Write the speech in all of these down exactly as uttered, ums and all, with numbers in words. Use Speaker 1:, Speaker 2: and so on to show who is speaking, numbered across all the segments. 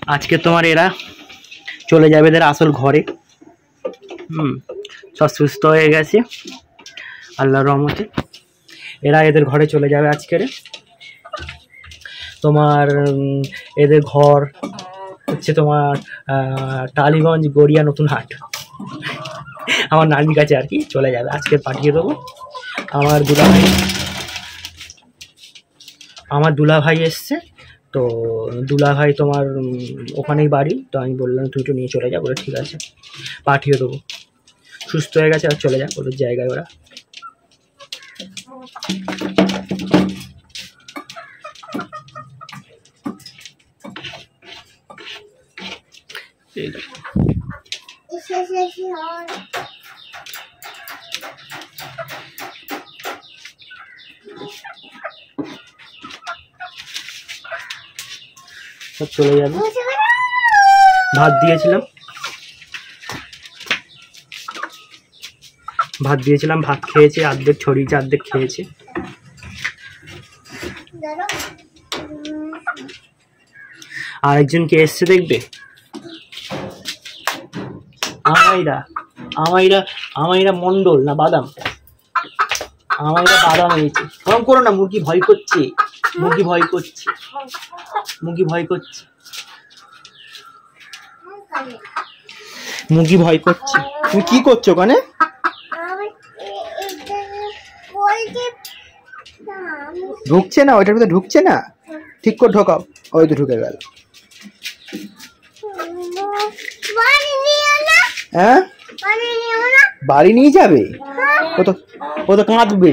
Speaker 1: আজকে তোমার এরা চলে যাবে এদের আসল ঘরে। হুম, সব সুস্থ হয়ে গেছে আল্লাহর রহমতে। এরা এদের ঘরে চলে যাবে আজকের। তোমার এদের ঘর হচ্ছে তোমার টালিগঞ্জ গড়িয়া নতুন হাট, আমার নানির কাছে আর কি। চলে যাবে আজকে, পাঠিয়ে দেবো। আমার দুলাভাই আমার দুলাভাই এসছে, তো দুলাভাই তোমার ওখানেই বাড়ি। তো আমি বললাম তুই একটু নিয়ে চলে যা, বলে ঠিক আছে পাঠিয়ে দেবো। সুস্থ হয়ে গেছে, আর চলে যাক ওদের জায়গায় ওরা। সব চলে যাবে। ভাত দিয়েছিলাম ভাত দিয়েছিলাম ভাত খেয়েছে, অর্ধেক ছড়িয়েছে অর্ধেক খেয়েছে। আরেকজন কে এসছে দেখবে, আমাইরা আমাইরা আমাইরা মন্ডল না বাদাম, আমাইরা বাদাম হয়েছে। কম করো না, মুরগি ভয় করছে, মুরগি ভয় করছে, মুরগি ভয় করছে, মুরগি ভয় করছে। তুমি কি করছো ওখানে? ঢুকছে না, ওইটার ভিতরে ঢুকছে না, ঠিক করে ঢোকাও। ওই তো ঢুকে গেল। হ্যাঁ, বাড়ি নিয়ে যাবে? ও তো ও তো কাঁদবে।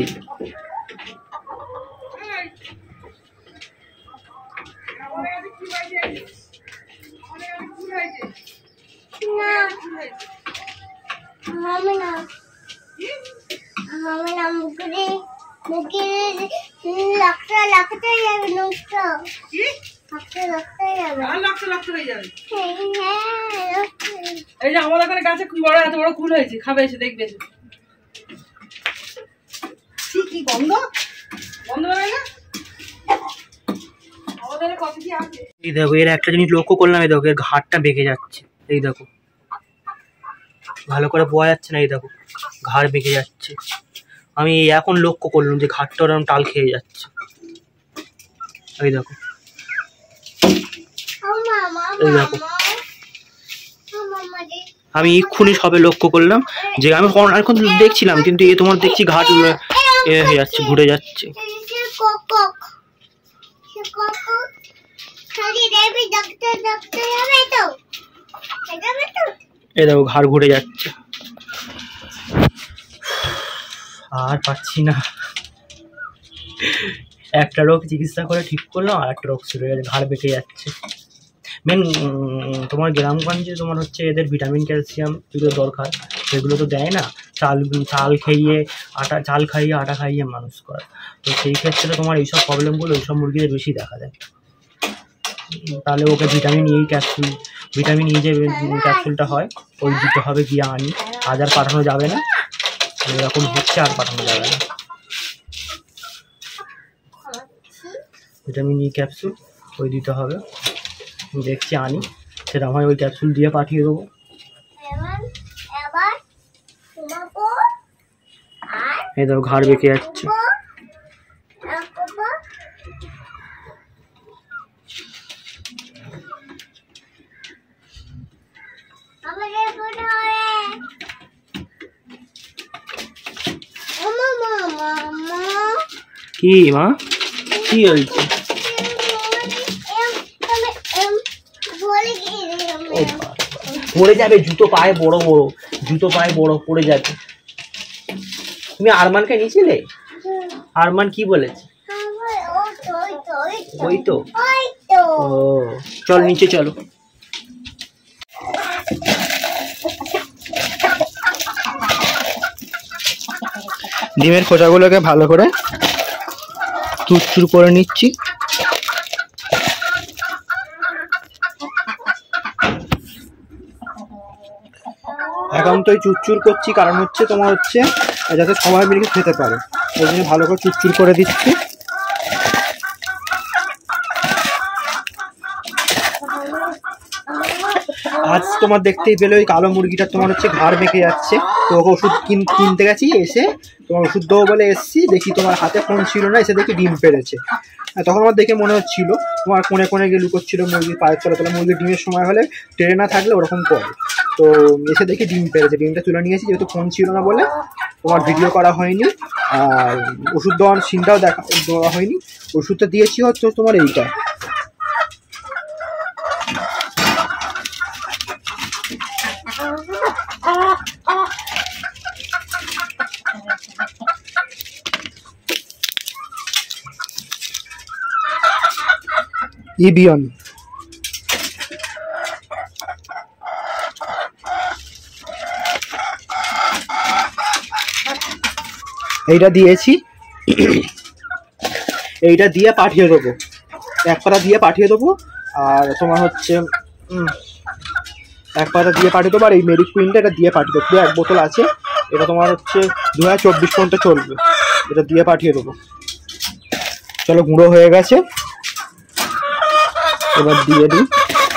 Speaker 2: এই যে আমাদের ওখানে গাছে বড় এত বড় কুল হয়েছে, খাবে এসে দেখবে। কি গন্ধ গন্ধ হয় না? আমাদের কত কি আছে।
Speaker 1: এই দেখো, এর একটা জিনিস লক্ষ্য করলাম, এই দেখো এর ঘাড়টা বেঁকে যাচ্ছে। এই দেখো, ভালো করে বোয়া যাচ্ছে না। এই দেখো ঘাড় বেঁকে যাচ্ছে। আমি এখন লক্ষ্য করলাম যে ঘাড়টা ওরকম টাল খেয়ে যাচ্ছে। এই দেখো, এই দেখো, আমি এক্ষুনি সবে লক্ষ্য করলাম যে আমি এখন দেখছিলাম, কিন্তু এ তোমার দেখছি ঘাট এ হয়ে যাচ্ছে, ঘুরে যাচ্ছে। এই দেখো ঘাড় ঘুরে যাচ্ছে। আর পাচ্ছি না, একটা রোগ চিকিৎসা করে ঠিক করলাম, আর একটা রোগ শুরু হয়ে গেছে, ঘাড় বেঁকে যাচ্ছে। মেন তোমার গ্রামগঞ্জে তোমার হচ্ছে এদের ভিটামিন ক্যালসিয়াম যেগুলো দরকার সেগুলো তো দেয় না। চাল চাল খাইয়ে আটা চাল খাইয়ে আটা খাইয়ে মানুষ করে। তো সেই ক্ষেত্রে তোমার এইসব প্রবলেমগুলো এইসব মুরগিদের বেশি দেখা যায়। তাহলে ওকে vitamin E capsule, vitamin E যে ক্যাপসুলটা হয় ওই দিতে হবে, গিয়ে আনি। আজ আর পাঠানো যাবে না, এরকম হচ্ছে আর পাঠানো যাবে না। ভিটামিন ই ক্যাপসুল ওই দিতে হবে, দেখছি আনি, সেটা হয় ওই ক্যাপসুল দিয়ে পাঠিয়ে দেবো। এই দেখো ঘাড় বেঁকে যাচ্ছে। কি মা, কি হয়েছে? পড়ে যাবে, জুতো পায়ে বড় বড়, জুতো পায়ে বড় পড়ে যাবে। তুমি আরমানকে নিয়েছিলে? আরমান কি বলেছে? ওই তো। ও চল নিচে চলো। ডিমের খোসাগুলোকে ভালো করে চুরচুর করে নিচ্ছি। একান্তই চুরচুর করছি, কারণ হচ্ছে তোমার হচ্ছে যাতে সবাই মিলে খেতে পারে, ওই জন্য ভালো করে চুরচুর করে দিচ্ছি।
Speaker 3: আজ তোমার দেখতেই পেলে ওই কালো মুরগিটা তোমার হচ্ছে ঘাড় বেঁকে যাচ্ছে। তো ওকে ওষুধ কিনতে গেছি, এসে তোমার ওষুধ দেবো বলে এসছি, দেখি তোমার হাতে ফোন ছিল না, এসে দেখি ডিম পেড়েছে। তখন আমার দেখে মনে হচ্ছিল তোমার কোণে কোণে গিয়ে লুকোচ্ছিল মুরগির পায়ের তলা তলা, মুরগির ডিমের সময় হলে টেরে না থাকলে ওরকম করে। তো এসে দেখি ডিম পেড়েছে, ডিমটা তুলে নিয়েছি, যেহেতু ফোন ছিল না বলে তোমার ভিডিও করা হয়নি, আর ওষুধ দেওয়ার সিনটাও দেখা দেওয়া হয়নি। ওষুধটা দিয়েছি হচ্ছে তোমার এইটা, ইবিয়ন। এইটা দিয়েছি, এইটা দিয়ে পাঠিয়ে দেবো, এক পাতা দিয়ে পাঠিয়ে দেবো। আর তোমার হচ্ছে এক পাতা দিয়ে পাঠিয়ে দেবো, আর এই মেডিক কুইনটা এটা দিয়ে পাঠিয়ে দেবো, এক বোতল আছে, এটা তোমার হচ্ছে দু হাজার চব্বিশ পর্যন্ত চলবে, এটা দিয়ে পাঠিয়ে দেবো। চলো, গুঁড়ো হয়ে গেছে, এবার দিয়ে দিই।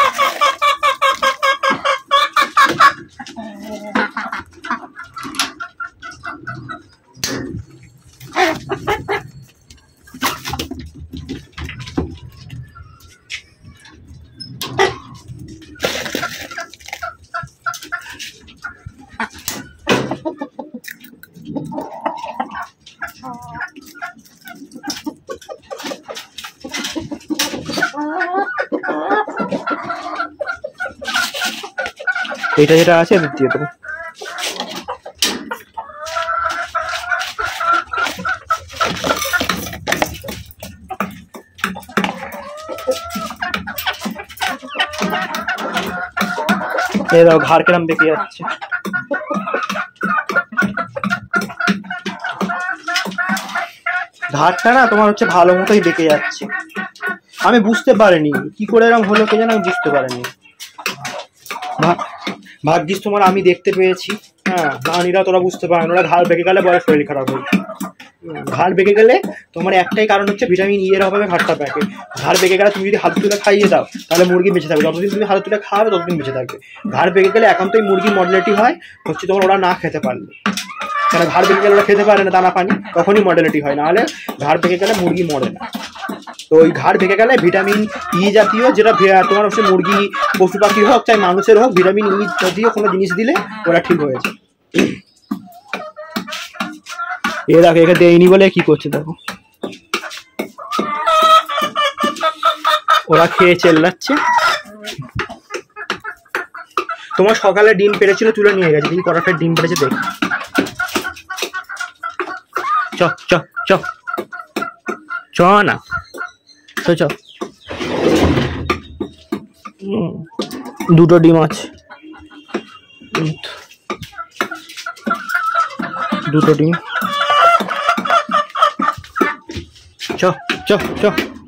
Speaker 3: এটা যেটা আছে দিয়ে দেবো। এই দাও, ঘাড় কেরাম বেঁকে যাচ্ছে। ঘাড়টা না তোমার হচ্ছে ভালো মতোই বেঁকে যাচ্ছে, আমি বুঝতে পারিনি কি করে এরকম হলো, কে যেন আমি বুঝতে পারিনি। ভাগ্যিস তোমার আমি দেখতে পেয়েছি, হ্যাঁ, নানীরা তোরা বুঝতে পারে না, ওরা ঘাড় বেঁকে গেলে বড় শরীর খারাপ হয়। ঘাড় বেঁকে গেলে তোমার একটাই কারণ হচ্ছে ভিটামিন ই এর অভাবে ঘাড়টা বেঁকে। ঘাড় বেঁকে গেলে তুমি যদি হাত তুলে খাইয়ে দাও তাহলে মুরগি বেঁচে থাকবে, যতদিন তুমি হাত তুলে খাওয়াবে ততদিন বেঁচে থাকবে। ঘাড় বেঁকে গেলে একান্তই মুরগির মর্টালিটি হয় হচ্ছে তোমার ওরা না খেতে পারলে, কারণ ঘাড় বেঁকে গেলে ওরা খেতে পারে না দানা পানি, তখনই মর্টালিটি হয়, নাহলে ঘাড় বেঁকে গেলে মুরগি মরে না। তো ওই ঘাড় ভেঙে গেলে ভিটামিন ই জাতীয়, যেটা তোমার হচ্ছে মুরগি পশু পাখি হোক চাই মানুষের হোক, ভিটামিন ই জাতীয় কোনো জিনিস দিলে ওরা ঠিক হয়েছে। এ দেখো, একে দেয়নি বলে কি করছে দেখো, ওরা খেয়ে চেল্লাচ্ছে। তোমার সকালে ডিম পেড়েছিল, তুলে নিয়ে গেছে, দেখি কটা ডিম পেড়েছে দেখ। চ চ চ চ না তো চ, দুটো ডিম আছে, দুটো ডিম, চ চ চ।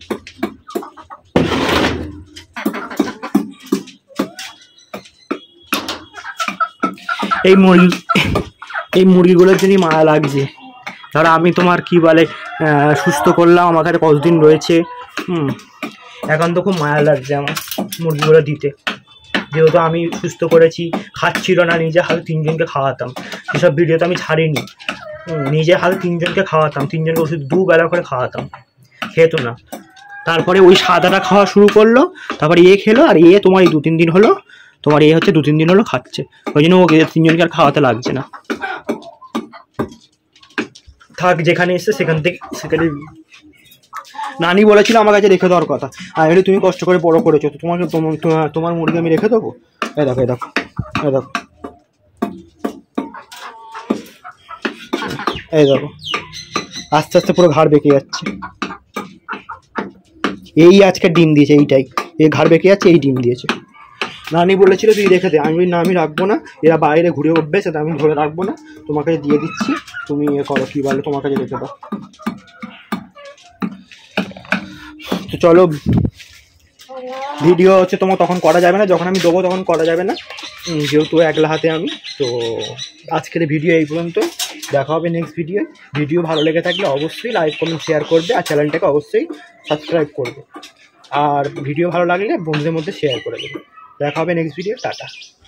Speaker 3: এই মুরগি এই মুরগিগুলোর জন্যই মায়া লাগছে। ধরো আমি তোমার কি বলে সুস্থ করলাম, আমার কাছে কতদিন রয়েছে, হুম, এখন তো খুব মায়া লাগছে আমার মুরগিগুলো দিতে, যেহেতু আমি সুস্থ করেছি, খাচ্ছিল না, নিজে হাতে তিনজনকে খাওয়াতাম, এসব ভিডিও তো আমি ছাড়িনি, নিজে হাতে তিনজনকে খাওয়াতাম, তিনজনকে ওষুধ দুবেলা করে খাওয়াতাম, খেতো না। তারপরে ওই সাদাটা খাওয়া শুরু করলো, তারপরে এ খেলো, আর এ তোমার এই দু তিন দিন হলো তোমার এ হচ্ছে দু তিন দিন হলো খাচ্ছে, ওই জন্য ওকে তিনজনকে আর খাওয়াতে লাগছে না। থাক, যেখানে এসছে সেখান থেকে সেখানে। নানি বলেছিল আমার কাছে রেখে দেওয়ার কথা, আর এমনি তুমি কষ্ট করে বড় করেছো, তো তোমাকে তোমার মুরগি আমি রেখে দেবো। এই দেখো, এই দেখো, এই দেখো, এই দেখো, আস্তে আস্তে পুরো ঘাড় বেঁকে যাচ্ছে। এই আজকে ডিম দিয়েছে, এইটাই এই ঘাড় বেঁকে যাচ্ছে, এই ডিম দিয়েছে। নানি বলেছিল তুই রেখে দে, আমি না আমি রাখবো না, এরা বাইরে ঘুরে উঠবে, সেটা আমি ধরে রাখবো না, তোমার কাছে দিয়ে দিচ্ছি, তুমি ইয়ে করো, কি বলে তোমার কাছে রেখে দাও। তো চলো, ভিডিও হচ্ছে তোমার তখন করা যাবে না, যখন আমি দেবো তখন করা যাবে না, যেহেতু একলা হাতে আমি। তো আজকের ভিডিও এই পর্যন্ত, দেখা হবে নেক্সট ভিডিও। ভিডিও ভালো লেগে থাকলে অবশ্যই লাইক কমেন্ট শেয়ার করবে, আর চ্যানেলটাকে অবশ্যই সাবস্ক্রাইব করবে, আর ভিডিও ভালো লাগলে বন্ধুদের মধ্যে শেয়ার করে দেবে। দেখা হবে নেক্সট ভিডিও, টাটা।